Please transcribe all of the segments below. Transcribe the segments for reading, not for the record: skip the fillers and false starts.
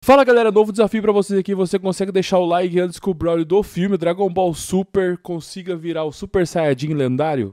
Fala galera, novo desafio pra vocês aqui. Você consegue deixar o like antes que o Broly do filme Dragon Ball Super consiga virar o Super Saiyajin lendário?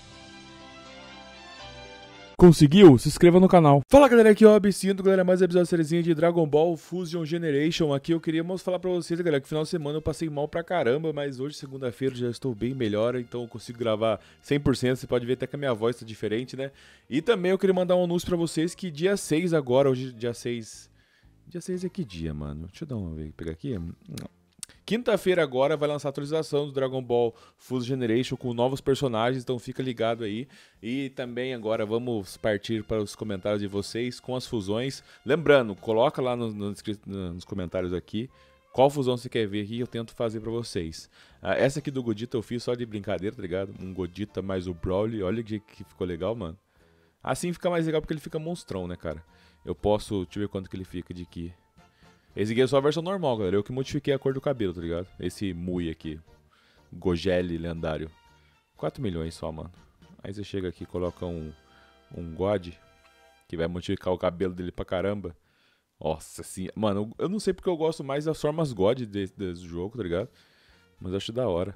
Conseguiu? Se inscreva no canal. Fala galera, aqui é o Absinto, galera, mais episódio da sériezinha de Dragon Ball Fusion Generation. Aqui eu queria falar pra vocês, galera, que final de semana eu passei mal pra caramba, mas hoje, segunda-feira, já estou bem melhor, então eu consigo gravar 100%, você pode ver até que a minha voz tá diferente, né? E também eu queria mandar um anúncio pra vocês que dia 6 agora, hoje dia 6... Dia 6 é que dia, mano? Deixa eu dar uma vez, pegar aqui. Quinta-feira agora vai lançar a atualização do Dragon Ball Fusion Generation com novos personagens, então fica ligado aí. E também agora vamos partir para os comentários de vocês com as fusões. Lembrando, coloca lá nos comentários aqui qual fusão você quer ver aqui, eu tento fazer pra vocês. Essa aqui do Godita eu fiz só de brincadeira, tá ligado? Um Godita mais o Broly, olha que ficou legal, mano. Assim fica mais legal porque ele fica monstrão, né, cara? Eu posso, deixa eu ver quanto que ele fica de aqui. Esse aqui é só a versão normal, galera. Eu que modifiquei a cor do cabelo, tá ligado? Esse Mui aqui. Gogeli lendário. 4 milhões só, mano. Aí você chega aqui e coloca um God, que vai modificar o cabelo dele pra caramba. Nossa, assim, mano, eu não sei porque eu gosto mais das formas God desse jogo, tá ligado? Mas eu acho da hora.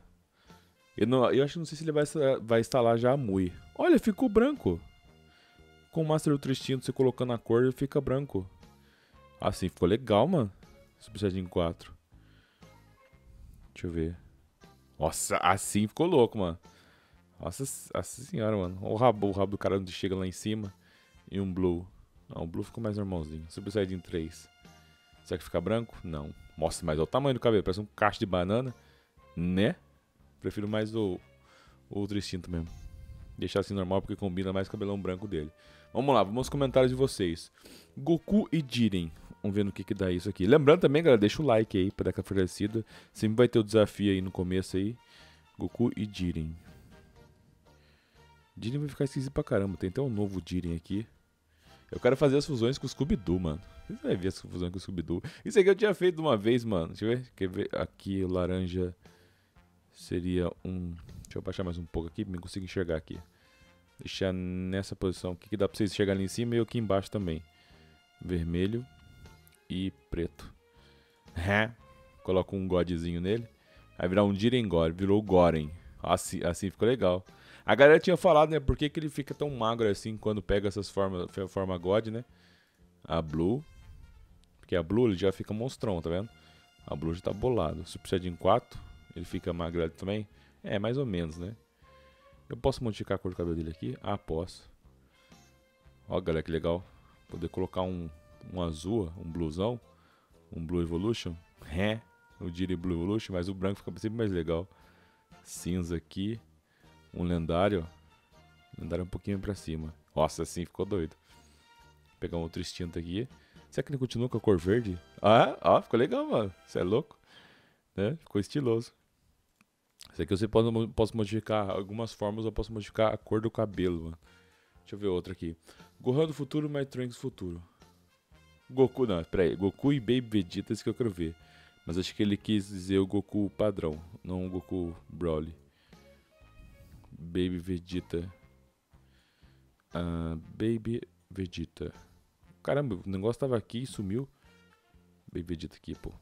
Eu acho que não sei se ele vai instalar já a Mui. Olha, ficou branco. Com o Master Ultra Instinto, você colocando a cor, ele fica branco. Assim, ficou legal, mano. Super Saiyajin 4. Deixa eu ver. Nossa, assim ficou louco, mano. Nossa senhora, mano. Olha o rabo do cara onde chega lá em cima. E um Blue. Não, o Blue ficou mais normalzinho. Super Saiyajin 3. Será que fica branco? Não. Nossa, mas olha o tamanho do cabelo. Parece um cacho de banana. Né? Prefiro mais o Ultra Instinto mesmo. Deixar assim normal porque combina mais com o cabelão branco dele. Vamos lá, vamos aos comentários de vocês. Goku e Jiren. Vamos ver no que dá isso aqui. Lembrando também, galera, deixa o like aí pra dar aquela fortalecida. Sempre vai ter o desafio aí no começo aí. Goku e Jiren. Jiren vai ficar esquisito pra caramba. Tem até um novo Jiren aqui. Eu quero fazer as fusões com o Scooby-Doo, mano. Você vai ver as fusões com o Scooby-Doo. Isso aqui eu tinha feito de uma vez, mano. Deixa eu ver. Quer ver? Aqui o laranja seria um... Deixa eu baixar mais um pouco aqui pra eu conseguir enxergar aqui. Deixar nessa posição aqui que dá pra vocês chegarem ali em cima e eu aqui embaixo também. Vermelho e preto. Coloca um Godzinho nele. Vai virar um Jiren God. Virou o Goren. Assim ficou legal. A galera tinha falado, né? Por que ele fica tão magro assim quando pega essas forma God, né? A Blue. Porque a Blue ele já fica monstrão, tá vendo? A Blue já tá bolado. Super Saiyajin 4. Ele fica magro também. É, mais ou menos, né? Eu posso modificar a cor do cabelo dele aqui? Ah, posso. Ó, galera, que legal. Poder colocar um azul, um bluezão. Um Blue Evolution. O Jiren Blue Evolution, mas o branco fica sempre mais legal. Cinza aqui. Um lendário. Lendário um pouquinho pra cima. Nossa, assim ficou doido. Vou pegar um outro instinto aqui. Será que ele continua com a cor verde? Ah, ficou legal, mano. Você é louco? Né? Ficou estiloso. Isso aqui eu posso modificar algumas formas, eu posso modificar a cor do cabelo, mano. Deixa eu ver outra aqui. Gohan do futuro, mais Trunks do futuro. Goku, não, pera aí. Goku e Baby Vegeta, esse que eu quero ver. Mas acho que ele quis dizer o Goku padrão, não o Goku Broly. Baby Vegeta. Baby Vegeta. Caramba, o negócio tava aqui e sumiu. Baby Vegeta aqui, pô.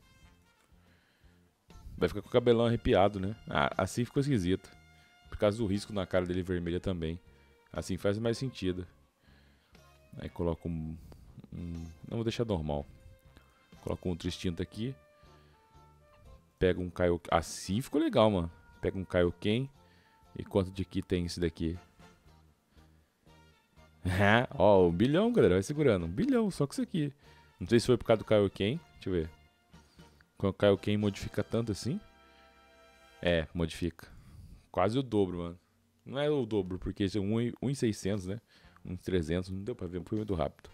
Vai ficar com o cabelão arrepiado, né? Assim ficou esquisito. Por causa do risco na cara dele vermelha também. Assim faz mais sentido. Aí coloca Não, vou deixar normal. Coloca um outro instinto aqui. Pega um Kaioken. Assim ficou legal, mano. Pega um Kaioken. E quanto de aqui tem esse daqui? Ó, 1 bilhão, galera. Vai segurando. 1 bilhão, só com isso aqui. Não sei se foi por causa do Kaioken. Deixa eu ver. Quando o Kaioken modifica tanto assim? É, modifica. Quase o dobro, mano. Não é o dobro, porque esse é 1.600, né? 1.300, não deu pra ver, foi muito rápido.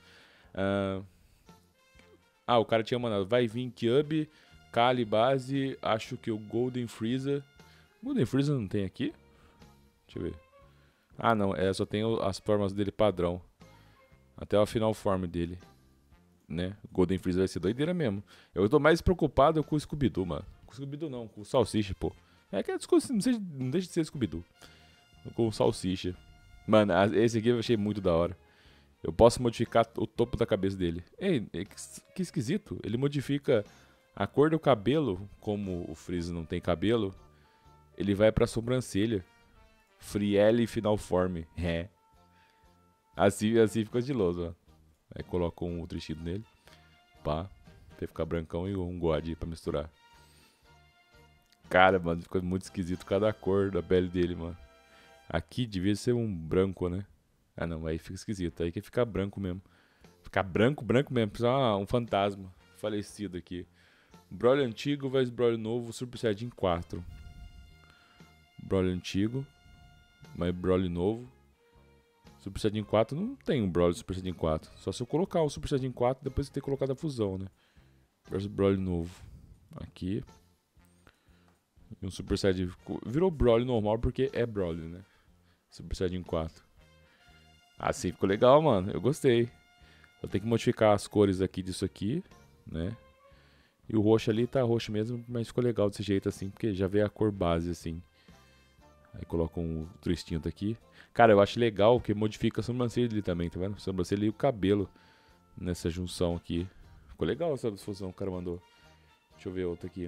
O cara tinha mandado. Vai vir Kyuubi, Kali base, acho que o Golden Freezer. Golden Freezer não tem aqui? Deixa eu ver. Não, só tem as formas dele padrão. Até a final form dele. Né? Golden Freezer vai ser doideira mesmo. Eu tô mais preocupado com o Scooby-Doo, mano. Com o Scooby-Doo não, com o Salsicha, pô. É que não deixa de ser Scooby-Doo. Com o Salsicha. Mano, esse aqui eu achei muito da hora. Eu posso modificar o topo da cabeça dele. Ei, que esquisito. Ele modifica a cor do cabelo, como o Freeza não tem cabelo, ele vai pra sobrancelha. Friele Final Form. É. Assim ficou estiloso, ó. Aí coloca um tecido nele. Pá. Pra ficar brancão e um God pra misturar. Cara, mano, ficou muito esquisito cada cor da pele dele, mano. Aqui devia ser um branco, né? Ah, não, aí fica esquisito. Aí quer ficar branco mesmo. Ficar branco mesmo. Precisa um fantasma falecido aqui. Broly antigo vs Broly novo, Super Saiyajin 4. Broly antigo, mas Broly novo. Super Saiyajin 4 não tem um Broly Super Saiyajin 4. Só se eu colocar o Super Saiyajin 4 depois de ter colocado a fusão, né? Versus Broly novo. Aqui. E um Super Saiyajin. Virou Broly normal porque é Broly, né? Super Saiyajin 4. Assim ficou legal, mano. Eu gostei. Eu tenho que modificar as cores aqui disso aqui, né? E o roxo ali tá roxo mesmo, mas ficou legal desse jeito assim, porque já veio a cor base assim. Aí coloca um outro instinto aqui. Cara, eu acho legal que modifica a sobrancelha dele também, tá vendo? A sobrancelha e o cabelo nessa junção aqui. Ficou legal essa fusão que o cara mandou. Deixa eu ver outra aqui.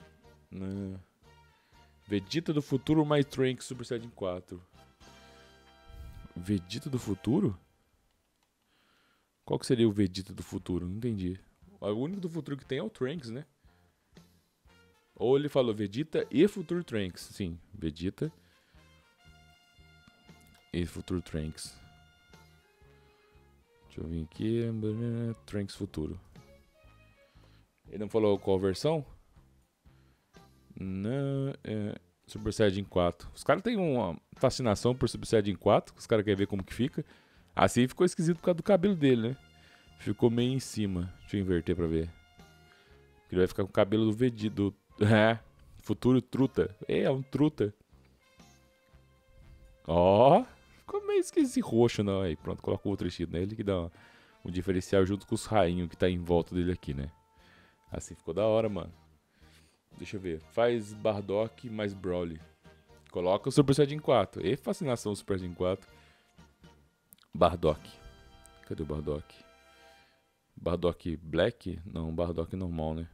Vegeta do futuro mais Trunks Super Saiyajin 4. Vegeta do futuro? Qual que seria o Vegeta do futuro? Não entendi. O único do futuro que tem é o Trunks, né? Ou ele falou Vegeta e Futuro Trunks. Sim, Vegeta e Futuro Trunks. Deixa eu vir aqui. Trunks futuro. Ele não falou qual versão? Não, Super Saiyajin 4. Os caras têm uma fascinação por Super Saiyajin 4. Os caras querem ver como que fica. Assim ficou esquisito por causa do cabelo dele, né? Ficou meio em cima. Deixa eu inverter pra ver. Ele vai ficar com o cabelo do Vegeta. Futuro truta. É um truta. Ó. Ficou meio esquisito roxo, não. Aí pronto, coloca o outro vestido nele que dá um diferencial junto com os rainhos que tá em volta dele aqui, né? Assim ficou da hora, mano. Deixa eu ver. Faz Bardock mais Broly. Coloca o Super Saiyajin 4. E fascinação Super Saiyajin 4. Bardock. Cadê o Bardock? Bardock Black? Não, Bardock normal, né?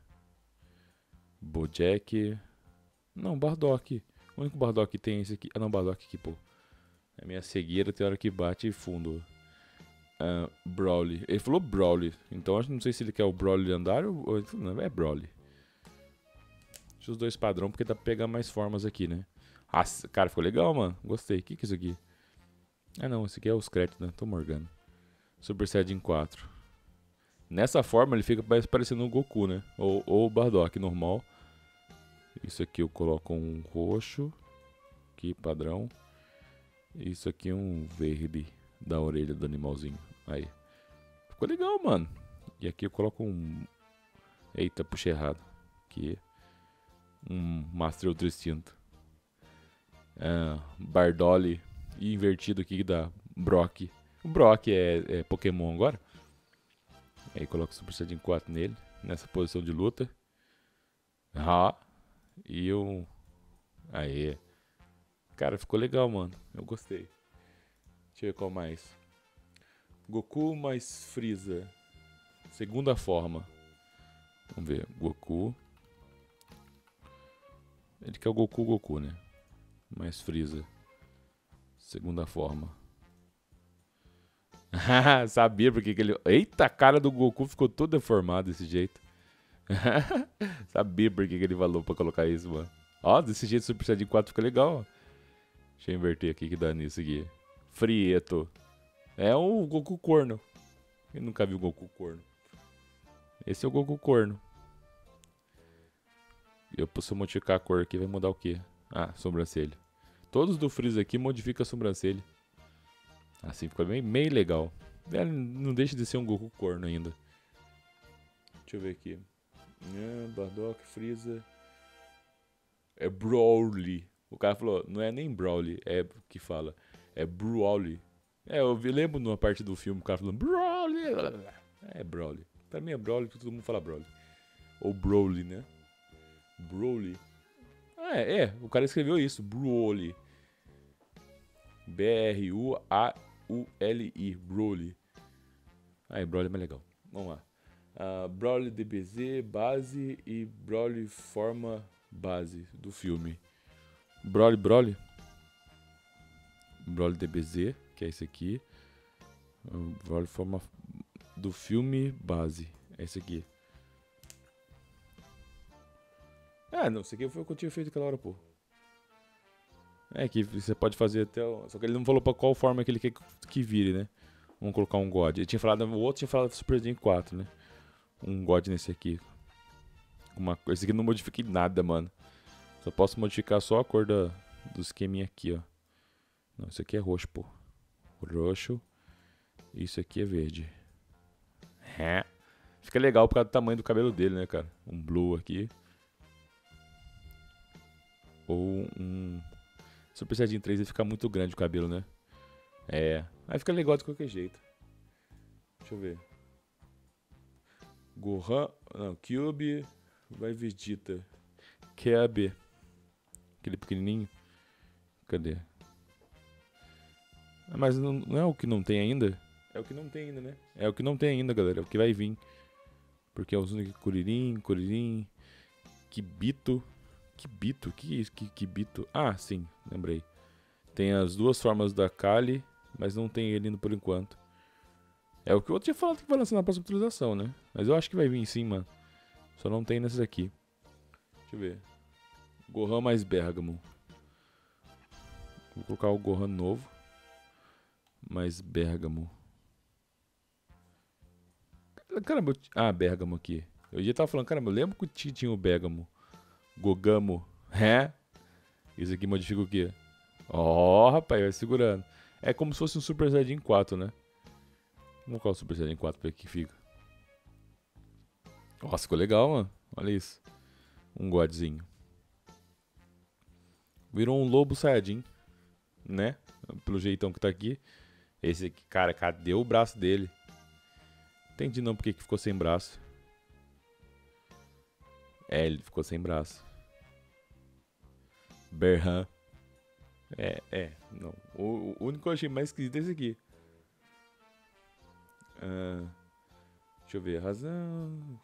Bojack. Não, Bardock. O único Bardock que tem é esse aqui. Ah, não, Bardock aqui, pô. É minha cegueira, tem hora que bate e fundo. Broly. Ele falou Broly. Então eu não sei se ele quer o Broly lendário ou... Não, é Broly. Deixa os dois padrão, porque dá pra pegar mais formas aqui, né? Nossa, cara, ficou legal, mano. Gostei. O que é isso aqui? Ah, não. Esse aqui é os créditos, né? Tô morgando. Super Saiyajin 4. Nessa forma ele fica parecendo um Goku, né? Ou o Bardock normal. Isso aqui eu coloco um roxo. Aqui, padrão. Isso aqui é um verde da orelha do animalzinho. Aí. Ficou legal, mano. E aqui eu coloco um... Eita, puxei errado. Aqui. Um Master Ultra Instinto. Bardoli. E invertido aqui da Brock. O Brock é Pokémon agora. Aí coloco o Super Saiyajin 4 nele. Nessa posição de luta. E eu... Aê. Cara, ficou legal, mano. Eu gostei. Deixa eu ver qual mais. Goku mais Freeza. Segunda forma. Vamos ver. Goku. Ele quer o Goku, né? Mais Freeza. Segunda forma. Sabia porque que ele... Eita, a cara do Goku ficou toda deformada desse jeito. Sabia por que ele falou pra colocar isso, mano. Ó, desse jeito o Super Saiyajin 4 fica legal, ó. Deixa eu inverter aqui que dá nisso aqui. Frieto. É o Goku corno. Eu nunca vi o Goku corno. Esse é o Goku corno. Eu posso modificar a cor aqui, vai mudar o quê? Ah, sobrancelha. Todos do Freeza aqui modificam a sobrancelha. Assim ficou meio legal. Não deixa de ser um Goku corno ainda. Deixa eu ver aqui. Bardock, Freeza. É Broly. O cara falou, não é nem Broly, é que fala. É Broly. Eu lembro numa parte do filme o cara falando Broly. É Broly. Pra mim é Broly, todo mundo fala Broly. Ou Broly, né? Broly. O cara escreveu isso, Broly. B-R-U-A-U-L-I, Broly. Aí, Broly é mais legal. Vamos lá. Broly DBZ, base e Broly forma base do filme. Broly DBZ, que é esse aqui. Broly forma do filme base. É esse aqui. Não, esse aqui foi o que eu tinha feito aquela hora, pô. É que você pode fazer até. Só que ele não falou pra qual forma que ele quer que vire, né? Vamos colocar um God. Ele tinha falado, o outro tinha falado Super Saiyan 4, né? Um God nesse aqui. Esse aqui eu não modifiquei nada, mano. Só posso modificar só a cor do esqueminha aqui, ó. Não, isso aqui é roxo, pô. Roxo. Isso aqui é verde. Fica legal por causa do tamanho do cabelo dele, né, cara? Um blue aqui. Ou um Super Saiyajin 3, ele fica muito grande o cabelo, né? Aí fica legal de qualquer jeito. Deixa eu ver. Gohan, não, Cube, vai Vegeta. Cube. Aquele pequenininho. Cadê? Mas não é o que não tem ainda? É o que não tem ainda, né? É o que não tem ainda, galera. É o que vai vir. Porque é o Kuririn, Kibito. Kibito? Que isso? Kibito? Ah, sim, lembrei. Tem as duas formas da Kali, mas não tem ele ainda por enquanto. É o que eu tinha falado que vai lançar na próxima atualização, né? Mas eu acho que vai vir sim, mano. Só não tem nesses aqui. Deixa eu ver. Gohan mais Bergamo. Vou colocar o Gohan novo. Mais Bergamo. Caramba, Bergamo aqui. Eu já tava falando, caramba, eu lembro que tinha o Bergamo. Gogamo. Isso aqui modifica o quê? Rapaz, vai segurando. É como se fosse um Super Saiyajin 4, né? Vamos colocar o Super Saiyajin 4 pra ver que fica. Nossa, ficou legal, mano. Olha isso. Um Godzinho. Virou um Lobo Saiyajin, né? Pelo jeitão que tá aqui. Esse aqui, cara, cadê o braço dele? Entendi não porque que ficou sem braço. Ele ficou sem braço. Berhan. Não. O único que eu achei mais esquisito é esse aqui. Deixa eu ver. Razão.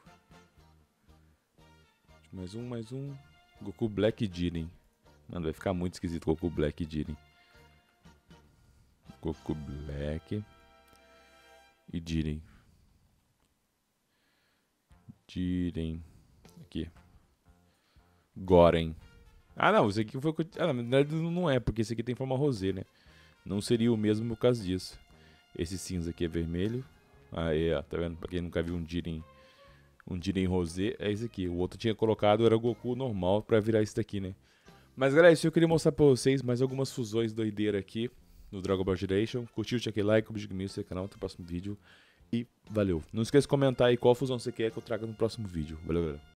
Mais um. Goku Black e Jiren. Mano, vai ficar muito esquisito Goku Black e Jiren. Goku Black e Jiren. Aqui. Goren. Não, esse aqui foi... na verdade não é, porque esse aqui tem forma rosé, né? Não seria o mesmo por causa disso. Esse cinza aqui é vermelho. Tá vendo? Pra quem nunca viu um Jiren rosé, é esse aqui. O outro tinha colocado, era o Goku normal pra virar esse daqui, né? Mas galera, isso eu queria mostrar pra vocês mais algumas fusões doideiras aqui no Dragon Ball Generation. Curtiu, deixa aquele like, compartilha comigo no seu canal, até o próximo vídeo. E valeu. Não esqueça de comentar aí qual fusão você quer que eu traga no próximo vídeo. Valeu, galera.